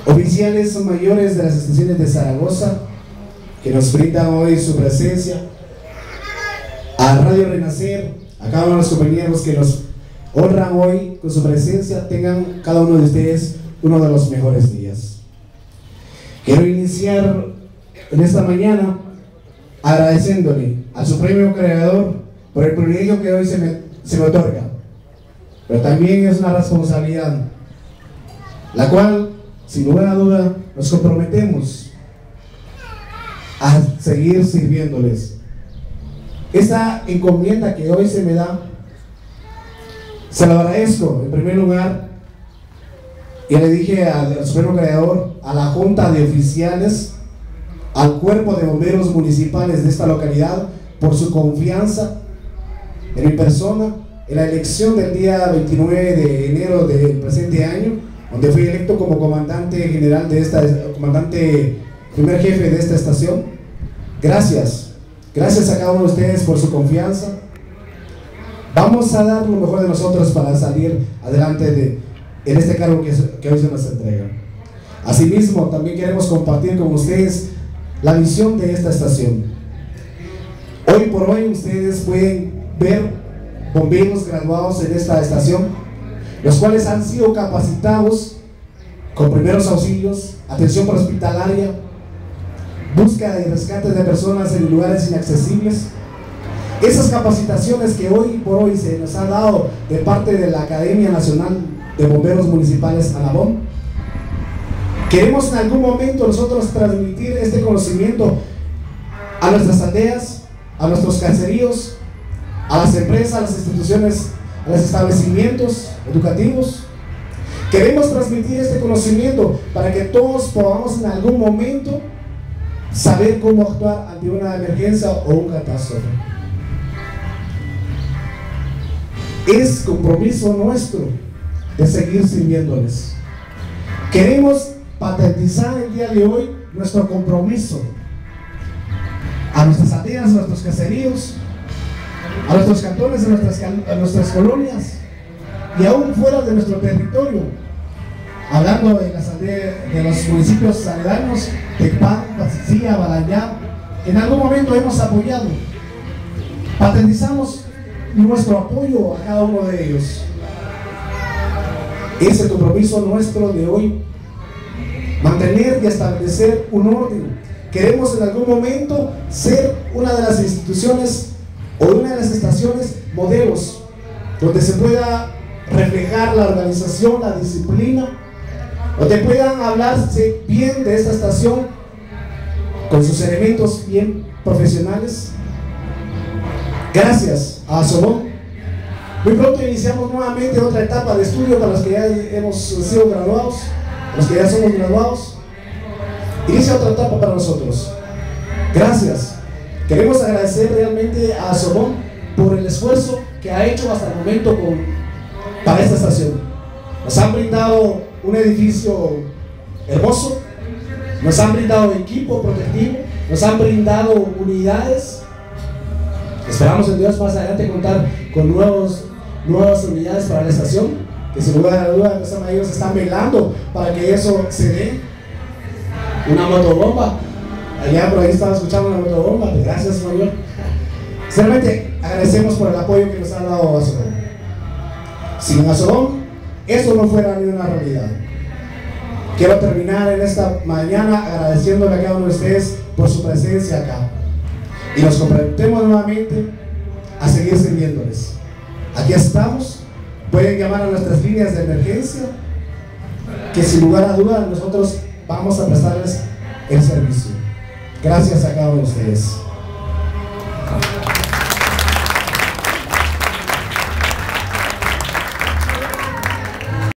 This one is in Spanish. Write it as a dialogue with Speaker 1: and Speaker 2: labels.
Speaker 1: oficiales mayores de las estaciones de Zaragoza, que nos brindan hoy su presencia, a Radio Renacer, a cada uno de los compañeros que nos honran hoy con su presencia. Tengan cada uno de ustedes uno de los mejores días. Quiero iniciar en esta mañana agradeciéndole al Supremo Creador por el privilegio que hoy se me otorga, pero también es una responsabilidad, la cual, sin lugar a duda, nos comprometemos a seguir sirviéndoles. Esta encomienda que hoy se me da, se lo agradezco en primer lugar, y le dije al Supremo Creador, a la Junta de Oficiales, al Cuerpo de Bomberos Municipales de esta localidad, por su confianza en mi persona, en la elección del día 29 de enero del presente año, donde fui electo como comandante general de primer jefe de esta estación. Gracias a cada uno de ustedes por su confianza. Vamos a dar lo mejor de nosotros para salir adelante en este cargo que hoy se nos entrega. Asimismo, también queremos compartir con ustedes la visión de esta estación. Hoy por hoy ustedes pueden ver bomberos graduados en esta estación, los cuales han sido capacitados con primeros auxilios, atención prehospitalaria, búsqueda y rescate de personas en lugares inaccesibles. Esas capacitaciones que hoy por hoy se nos ha dado de parte de la Academia Nacional de Bomberos Municipales ANABOM, queremos en algún momento nosotros transmitir este conocimiento a nuestras aldeas, a nuestros caseríos, a las empresas, a las instituciones, a los establecimientos educativos. Queremos transmitir este conocimiento para que todos podamos en algún momento saber cómo actuar ante una emergencia o un catástrofe. Es compromiso nuestro de seguir sirviéndoles. Queremos patentizar el día de hoy nuestro compromiso a nuestras aldeas, a nuestros caseríos, a nuestros cantones, a nuestras colonias y aún fuera de nuestro territorio, hablando de las aldeas, de los municipios aledaños, Tecpan, Patzicía, Balayá, que en algún momento hemos apoyado. Patentizamos nuestro apoyo a cada uno de ellos. Es el compromiso nuestro de hoy, mantener y establecer un orden. Queremos en algún momento ser una de las instituciones o una de las estaciones modelos, donde se pueda reflejar la organización, la disciplina, donde puedan hablarse bien de esta estación con sus elementos bien profesionales. Gracias a ASOBOM. Muy pronto iniciamos nuevamente otra etapa de estudio para los que ya hemos sido graduados, los que ya somos graduados. Inicia otra etapa para nosotros. Gracias. Queremos agradecer realmente a ASOBOM por el esfuerzo que ha hecho hasta el momento para esta estación. Nos han brindado un edificio hermoso, nos han brindado equipo protectivo, nos han brindado unidades. Esperamos en Dios más adelante contar con nuevas unidades para la estación, que sin lugar a duda nuestros mayores están velando para que eso se dé. Una motobomba, allá por ahí estaba escuchando una motobomba. Gracias, mayor. Sinceramente agradecemos por el apoyo que nos ha dado ASOBOM. Sin ASOBOM eso no fuera ni una realidad. Quiero terminar en esta mañana agradeciéndole a cada uno de ustedes por su presencia acá, y nos comprometemos nuevamente a seguir sirviéndoles. Aquí estamos. Pueden llamar a nuestras líneas de emergencia, que sin lugar a duda nosotros vamos a prestarles el servicio. Gracias a cada uno de ustedes.